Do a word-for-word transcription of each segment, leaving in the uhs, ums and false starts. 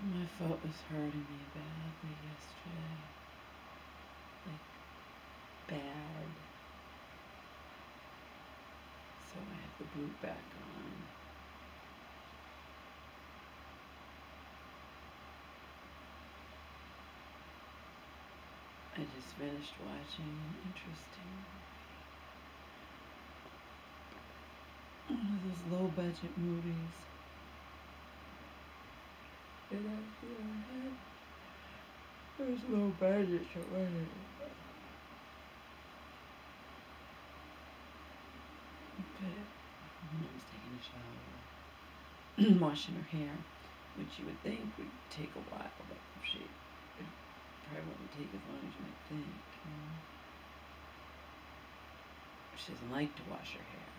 My foot was hurting me badly yesterday. Like, bad. So I have the boot back on. I just finished watching an interesting movie. One of those low budget movies. And I feel like it was low budget, so it wasn't. But Mom's taking a shower, washing her hair, which you would think would take a while, but she it probably wouldn't take as long as you might think. You know? She doesn't like to wash her hair.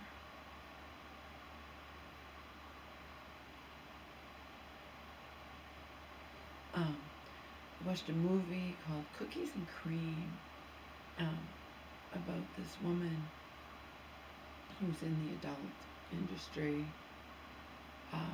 Um, I watched a movie called Cookies and Cream um, about this woman who's in the adult industry. Um,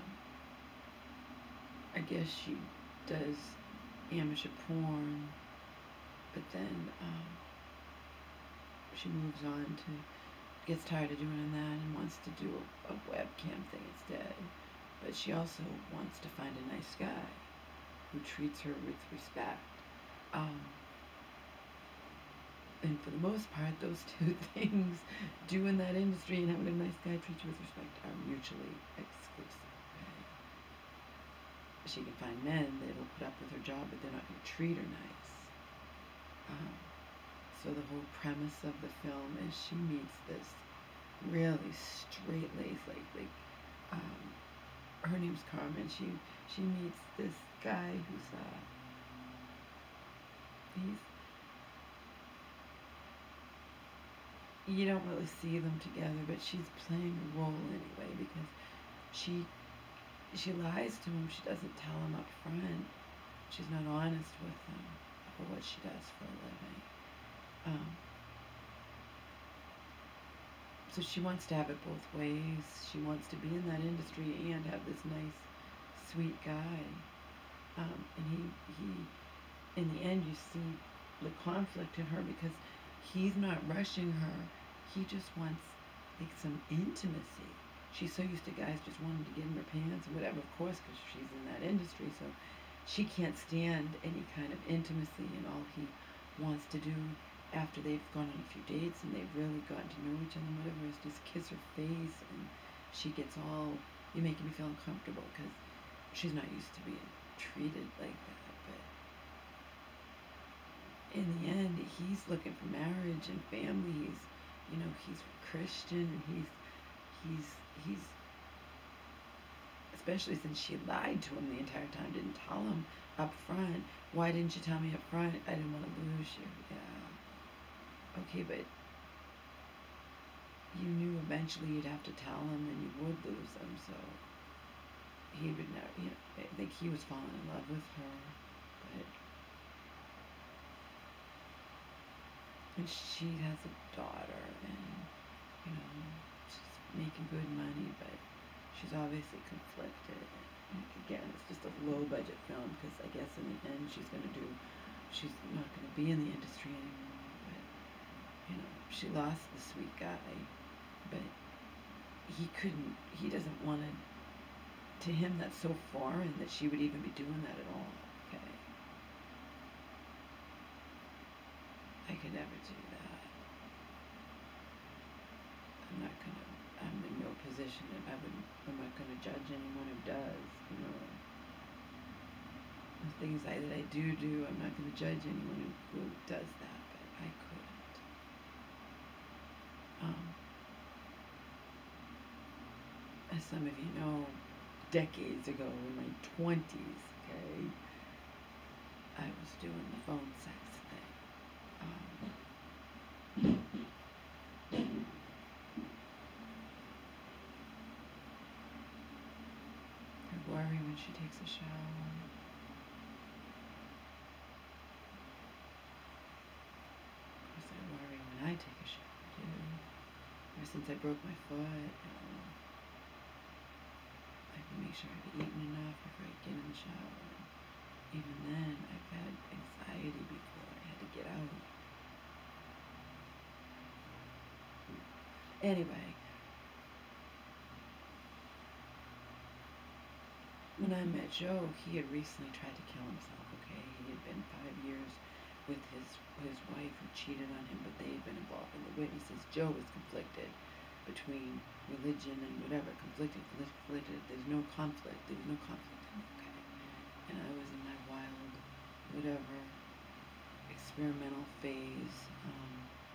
I guess she does amateur porn, but then um, she moves on to, gets tired of doing that and wants to do a, a webcam thing instead. But she also wants to find a nice guy who treats her with respect. Um, and for the most part, those two things, doing that industry and having a nice guy treat you with respect, are mutually exclusive. Right? She can find men that will put up with her job, but they're not going to treat her nice. Um, so the whole premise of the film is she meets this really straight-laced, like, like um, her name's Carmen. She she meets this guy who's uh, he's you don't really see them together, but she's playing a role anyway because she she lies to him. She doesn't tell him up front. She's not honest with him about what she does for a living. Um, so she wants to have it both ways. She wants to be in that industry and have this nice, sweet guy. Um, and he he, in the end, you see the conflict in her because he's not rushing her. He just wants like some intimacy. She's so used to guys just wanting to get in her pants and whatever, of course, because she's in that industry. So she can't stand any kind of intimacy, and all he wants to do after they've gone on a few dates and they've really gotten to know each other and whatever is just kiss her face, and she gets all, you're making me feel uncomfortable because she's not used to being treated like that. But in the end, he's looking for marriage and family. He's, you know, he's Christian, and he's, he's, he's, especially since she lied to him the entire time, didn't tell him up front. Why didn't you tell me up front? I didn't want to lose you. Yeah. Okay, but you knew eventually you'd have to tell him and you would lose him, so he would never, you know, I think he was falling in love with her, but, and she has a daughter, and, you know, she's making good money, but she's obviously conflicted. And again, it's just a low-budget film, because I guess in the end she's going to do, she's not going to be in the industry anymore, but, you know, she lost the sweet guy, but he couldn't, he doesn't want to, to him that's so foreign that she would even be doing that at all, okay? I could never do that. I'm not going to, I'm in no position, and I wouldn't, I'm not going to judge anyone who does, you know. The things I, that I do do, I'm not going to judge anyone who, who does that, but I couldn't. Um, as some of you know, decades ago in my twenties, okay, I was doing the phone sex thing. Um, I worry when she takes a shower. Of course, I worry when I take a shower too. Ever since I broke my foot, you know, I have to make sure I've eaten enough before I get in the shower. even then, I've had anxiety before. I had to get out. Anyway, when I met Joe, he had recently tried to kill himself, okay? He had been five years with his his wife who cheated on him, but they had been involved in the witnesses. Joe was conflicted between religion and whatever. Conflicted, conflicted. There's no conflict. There was no conflict in it, okay? And I was in my wild, whatever, experimental phase. Um,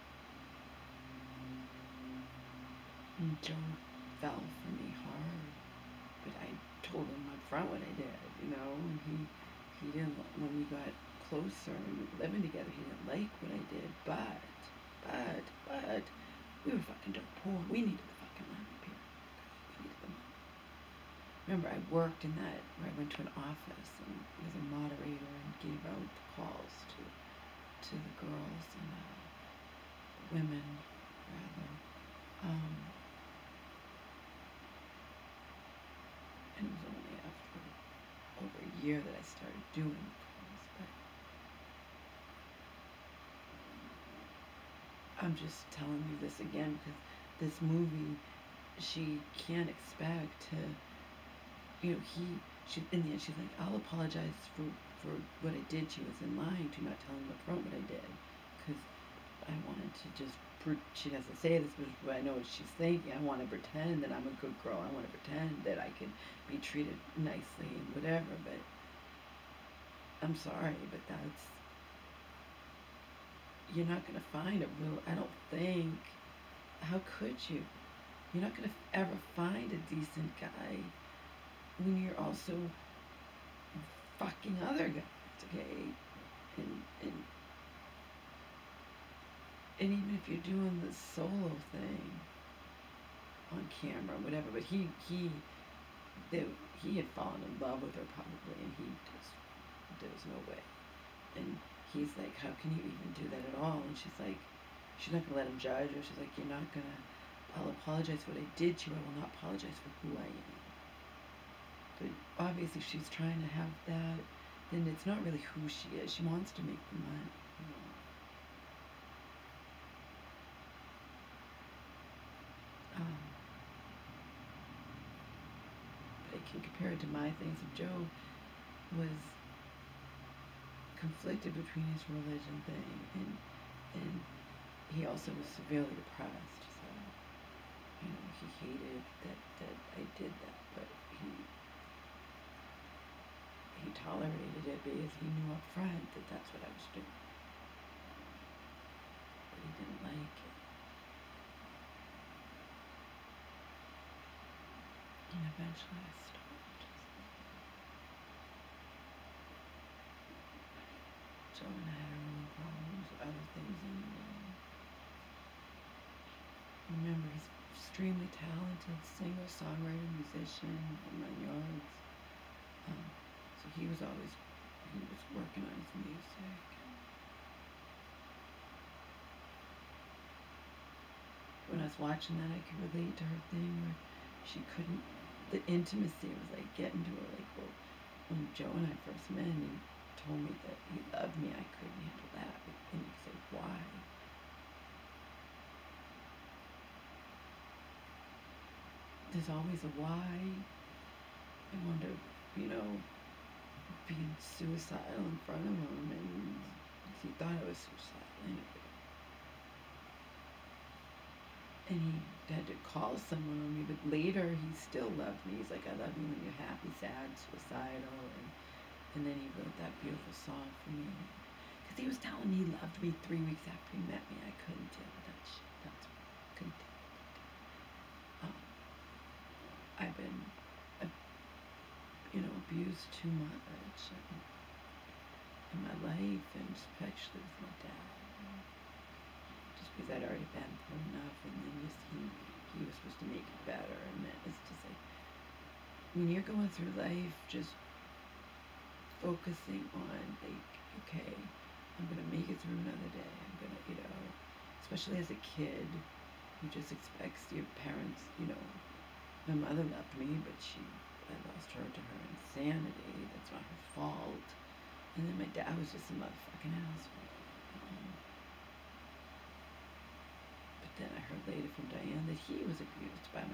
and Joe fell for me hard. But I told him up front what I did, you know, and he he didn't, when we got closer and we were living together, he didn't like what I did, but, but, but, we were fucking dirt poor. We needed the fucking money, period. We needed the money. Remember, I worked in that, where I went to an office and was a moderator and gave out the calls to, to the girls and uh, women, rather. Um, and it was only after over a year that I started doing calls, but I'm just telling you this again because this movie, she can't expect to, you know, he, she, in the end, she's like, I'll apologize for, for what I did. She was in line to not telling him up front what I did because I wanted to just, she doesn't say this, but I know what she's thinking. I want to pretend that I'm a good girl. I want to pretend that I can be treated nicely and whatever, but I'm sorry, but that's, you're not going to find a real, I don't think, how could you? You're not going to ever find a decent guy when you're also fucking other guys, okay? And, and, and even if you're doing the solo thing on camera, whatever, but he, he, they, he had fallen in love with her probably, and he just, there was no way. And he's like, how can you even do that at all? And she's like, she's not gonna let him judge her. She's like, you're not gonna, I'll apologize for what I did to you. I will not apologize for who I am. But obviously she's trying to have that, then it's not really who she is. She wants to make the money, you know. Um, but I can compare it to my things. If Joe was conflicted between his religion thing and and he also was severely depressed, so you know he hated that that I did that, but he he tolerated it because he knew up front that that's what I was doing, but he didn't like it, and eventually I stopped. Joe and I had our own problems, other things anyway. Remember, he's extremely talented singer, songwriter, musician, home run yards. Um, so he was always, he was working on his music. When I was watching that, I could relate to her thing where she couldn't, the intimacy was like getting to her, like, well, when Joe and I first met and he told me that he loved me, I couldn't handle that. And you say, why? There's always a why. I wonder, you know, being suicidal in front of him, and he thought I was suicidal anyway. And he had to call someone on me, but later he still loved me. He's like, I love you when you're happy, sad, suicidal, and and then he wrote that beautiful song for me. Because he was telling me he loved me three weeks after he met me. I couldn't deal with that shit. That's what I couldn't deal with it. Um, I've been, uh, you know, abused too much in, in my life, and especially with my dad. Just because I'd already been through enough, and then just he, he was supposed to make it better, and then it's just like, when you're going through life, just focusing on, like, okay, I'm gonna make it through another day. I'm gonna, you know, especially as a kid who just expects your parents, you know, my mother loved me, but she, I lost her to her insanity. That's not her fault. And then my dad was just a motherfucking asshole. Um, but then I heard later from Diane that he was abused by